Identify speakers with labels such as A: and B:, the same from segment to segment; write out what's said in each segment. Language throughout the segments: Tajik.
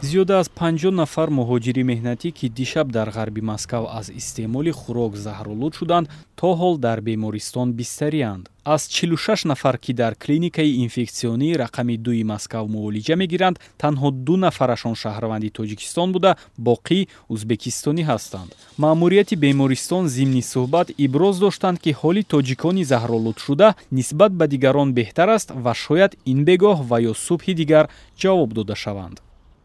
A: зиёда аз 50 нафар муҳоҷири меҳнатӣ ки дишаб дар ғарби Москав аз истеъмоли хӯрок заҳролуд шуданд, то ҳол дар бемористон бистарианд. Аз 46 нафар ки дар клиникаи инфексионии рақами 2-и Москав муолиҷа мегиранд, танҳо 2 нафарашон шаҳрванди Тоҷикистон буда, боқӣ ӯзбекистонӣ ҳастанд. маъмурияти бемористон зимни суҳбат иброз доштанд ки ҳоли тоҷикони заҳролудшуда нисбат ба дигарон беҳтар аст ва шояд ин бегоҳ ва ё субҳи дигар ҷавоб дода шаванд.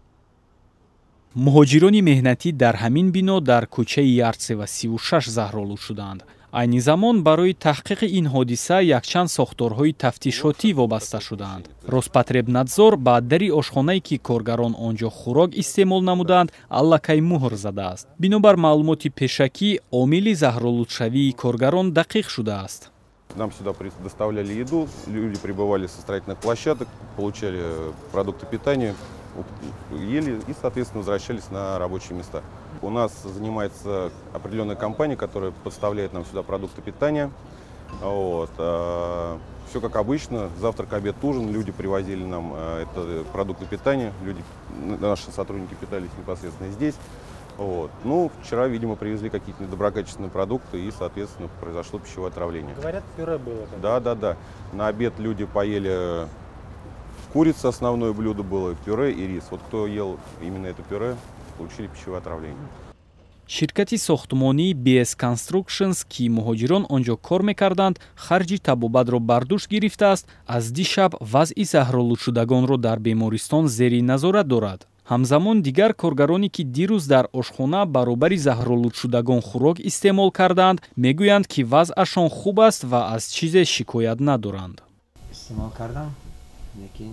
A: муҳоҷирони меҳнатӣ дар ҳамин бино дар кӯчаи Ярцева 36 заҳролуд шуданд. айни замон барои таҳқиқи ин ҳодиса якчанд сохторҳои тафтишотӣ вобаста шуданд. Роспотребнадзор ба дари ошхонае ки коргарон онҷо хӯрок истеъмол намуданд, аллакай муҳр задааст. бинобар маълумоти пешакӣ, омили заҳролудшавии коргарон дақиқ шудааст.
B: Нам сюда доставляли еду, люди прибывали со строительных площадок, получали продукты питания, ели и, соответственно, возвращались на рабочие места. У нас занимается определенная компания, которая поставляет нам сюда продукты питания. Вот. Все как обычно, завтрак, обед, ужин, люди привозили нам продукты питания, наши сотрудники питались непосредственно здесь. Вот. Ну, вчера, видимо, привезли какие-то недоброкачественные продукты и, соответственно, произошло пищевое отравление.
C: Говорят, пюре было.
B: Да. На обед люди поели курица, основное блюдо было, пюре и рис. Вот кто ел именно это пюре, получили пищевое отравление.
A: ширкати сохтмонии BS Constructions ки муҳоҷирон онҷо кор мекарданд, харҷи табобатро бар дӯш гирифтааст, аз дишаб вазъи заҳролудшудагонро дар бемористон зери назорат дорад. ҳамзамон дигар коргароне ки дирӯз дар ошхона баробари заҳролудшудагон хӯрок истеъмол карданд, мегӯянд ки вазъашон хуб аст ва аз чизе шикоят надоранд.
D: استعمال کردم لیکن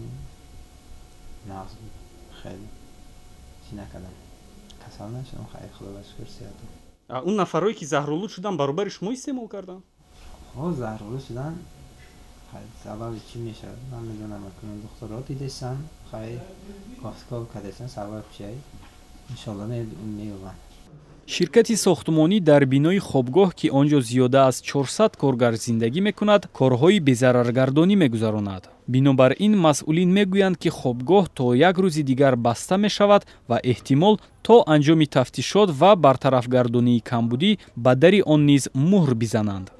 D: نقص بود خیلی چی نکردم کسل نشدم خیلی خدا به شکر صحتم.
C: اون نفرایی که زهرالود شدن برابر شما استعمال کردن؟
D: ها زهرالود شدن خیلی سبب چی میشه من میدونم که دختراتی داشتن خیلی کاسکاب کردن سبب چیه انشالله میگم.
A: ширкати сохтмонӣ дар бинои хобгоҳ ки он ҷо зиёда аз 400 коргар зиндагӣ мекунад, корҳои безараргардонӣ мегузаронад. бинобар ин масъулин мегӯянд ки хобгоҳ то як рӯзи дигар баста мешавад ва эҳтимол то анҷоми тафтишот ва бартарафгардонии камбудӣ ба дари он низ муҳр бизананд.